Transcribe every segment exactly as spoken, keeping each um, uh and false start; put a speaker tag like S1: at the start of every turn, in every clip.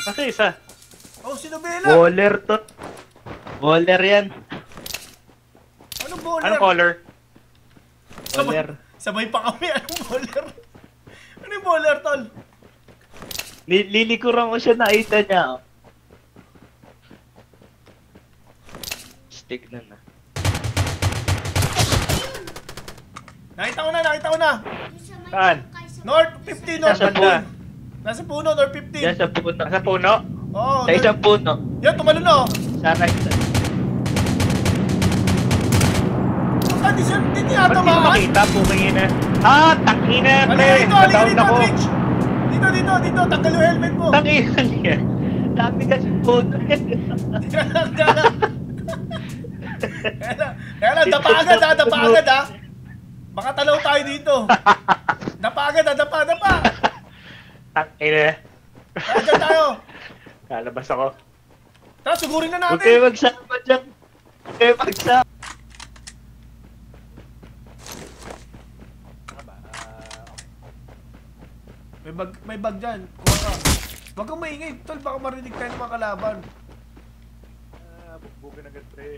S1: Kasi isa.
S2: Oh, sino Bella?
S3: Baller to. Baller yan.
S2: Anong baller?
S1: Anong color?
S3: Baller.
S2: Sabay, sabay pa kami. Anong baller? Ano yung baller, tol?
S3: Li lilikuran ko siya, nakita niya. Stick na na.
S2: Nakita ko na, nakita ko na.
S1: Saan?
S2: North fifteen, North
S3: Nasa
S2: fifteen. Nasa puno, North fifteen.
S3: Diyan sa puno.
S1: Sa puno?
S2: Oo,
S3: Sa isang puno.
S2: yan, tumalo na oh.
S3: Sa right side.
S2: Ah, di siya, di niya
S1: Ba't di ko
S2: tamaan.
S1: makita? Pumingin na. Ah, tangina,
S2: Halika
S1: pre.
S2: dito, halika
S1: Nadaon
S2: dito,
S1: ako.
S2: Twitch. Dito, dito, dito, tanggal yung helmet mo.
S3: Tangina niya. Dami kasi puno.
S2: Kaya lang, kaya lang. Kaya lang, kaya lang, dapa agad ha, dapa agad ha. Baka talaw tayo dito. Dapa agad ha, dapa, dapa.
S1: Tangina.
S2: Kaya dyan tayo.
S1: Lalabas ako.
S2: Tara, sugurin na
S3: Huwag kayo
S2: natin.
S3: magsama dyan. Huwag kayo magsama.
S2: May bag, may bag dyan. Kuha ka. Huwag kang maingay, tol. Baka marinig tayo ng mga kalaban.
S1: Ah, bugbugan agad, pre.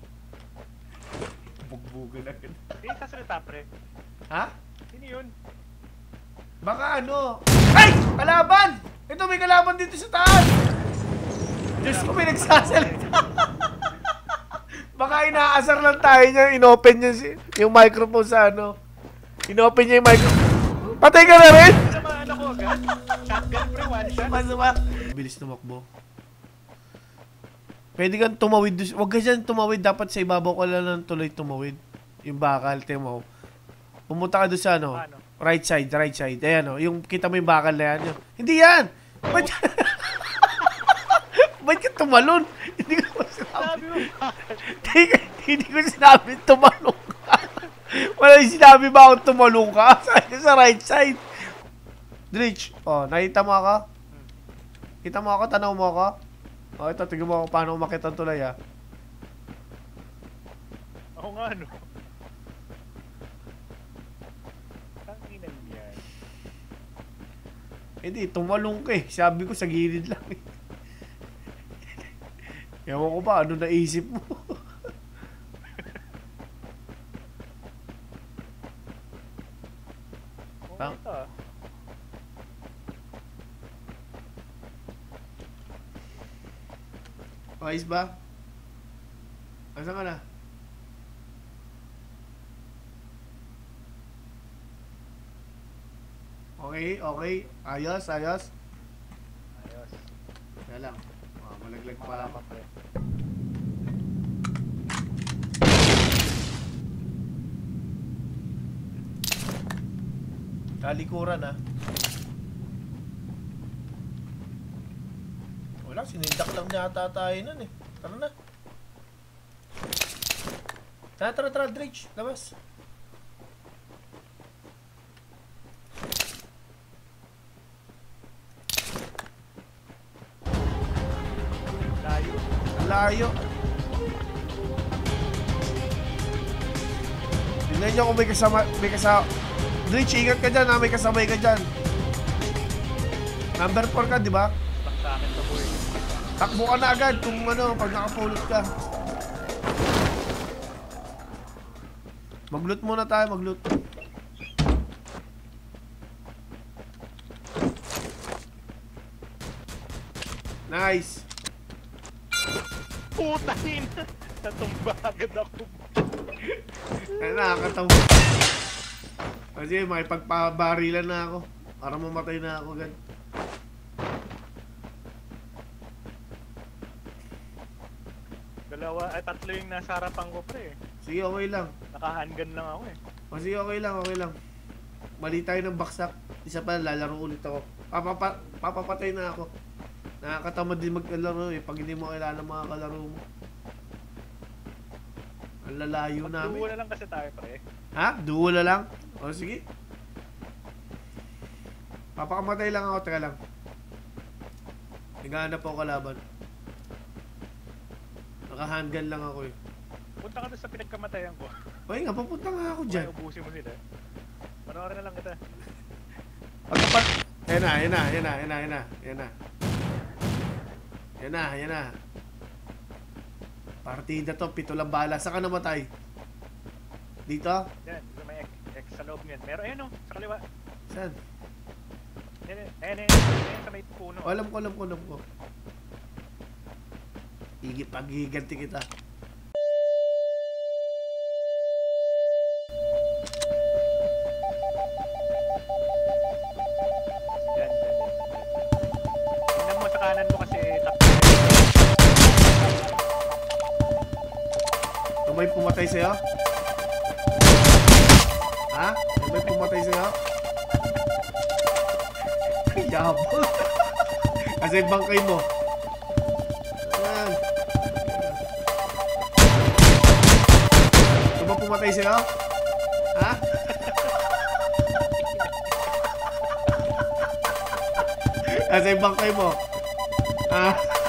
S2: Bugbugin agad.
S1: Eh, kasalita, pre.
S2: Ha?
S1: Sino yun?
S2: Baka ano? Ay! Kalaban! Ito, may kalaban dito sa taas! Diyos ko, may nagsasalita. Baka inaasar lang tayo niya. Inopen niya si, yung microphone sa ano. Inopen niya yung microphone. Patay ka na rin!
S1: Naman ako agad. Shotgun, pre. One shot.
S2: Masama. Bilis tumakbo. Pwede kang tumawid. dus- Huwag ka dyan tumawid. Dapat sa ibabaw ka lang ng tuloy tumawid. Yung bakal, tingnan mo. Pumunta ka doon sa ano.
S1: Ano?
S2: Right side, right side. Ayan o. Yung kita mo yung bakal na yan. Yung, hindi yan! Ba't, ba't ka tumalon? Hindi ko sinabi.
S1: Sabi mo ba?
S2: Hindi, hindi ko sinabi tumalong ka. Wala yung sinabi ba akong tumalong ka? Sabi ko sa right side. Dritch. Oh, nakita mo ako? Kita mo ako? Tanaw mo ako? Oh, ito. Tignan mo ako paano umakit ang tulay ah.
S1: Ako nga, no? Tangina yan.
S2: Hindi, tumalong ka eh. Sabi ko sa gilid lang eh. Ewan ko ba, ano naisip mo?
S1: Oh, ito ah.
S2: Ayos ba? Asan ka na? Okay, okay. Ayos, ayos.
S1: Ayos.
S2: Kaya lang. Oh, malaglag pa.
S1: Pakalaman, pre.
S2: Kalikuran ah. Wala, sinindak lang yata tayo nun eh. Tara na. Tara, tara, tara, Dredge. Labas.
S1: Layo.
S2: Ang layo. Tingnan nyo kung may kasama, may kasama. Dredge, ingat ka dyan ha, may kasabay ka dyan. Number four ka, di ba?
S1: Bak sa akin to, boy.
S2: Takbo ka na agad kung ano, pag nakapulot ka. Mag-loot muna tayo, mag-loot. Nice.
S1: Putahin! Natumba agad ako.
S2: Ay, nakakatawa. Kasi makipagpabarilan na ako. Para mamatay na ako agad.
S1: Dalawa, ay tatlo yung nasa harapan ko, pre.
S2: Sige, okay lang.
S1: Naka-handgun lang ako eh.
S2: O sige, okay lang, okay lang. Mali tayo ng baksak. Isa pa, lalaro ulit ako. Papapa papapatay na ako. Nakakatamad din magkalaro eh, pag hindi mo kailangan mga kalaro mo. Ang lalayo namin.
S1: Duo na lang kasi tayo, pre.
S2: Ha? Duo na lang? O sige. Papakamatay lang ako, teka lang. Naghahanap ako kalaban. Naka-handgun lang ako eh.
S1: Punta ka doon sa pinagkamatayan ko.
S2: Oy nga, papunta nga ako dyan.
S1: Kaya ubusin mo sila. Panoorin na lang kita.
S2: Pagkapat... Ayan na, ayan na, ayan na, ayan na, ayan na, ayan na. Yan na, yan na. Partida to, pito lang bala. Saan ka namatay? Dito?
S1: Yan, sa may X, X sa loob niyan. Meron, ayun o, sa kaliwa.
S2: Saan?
S1: Yan, yan, ayan, ayan, ayan, sa may puno.
S2: Oh, alam ko, alam ko, alam ko. Igi, paghiganti kita.
S1: Yan, yan, yan. Tingnan mo sa kanan mo kasi tap.
S2: Ito may pumatay sa'yo? Ha? Ito may pumatay sa'yo? Yabang. Kasi bangkay mo. Ayan. Ito ba pumatay sa'yo? Ha? Kasi bangkay mo. Ha?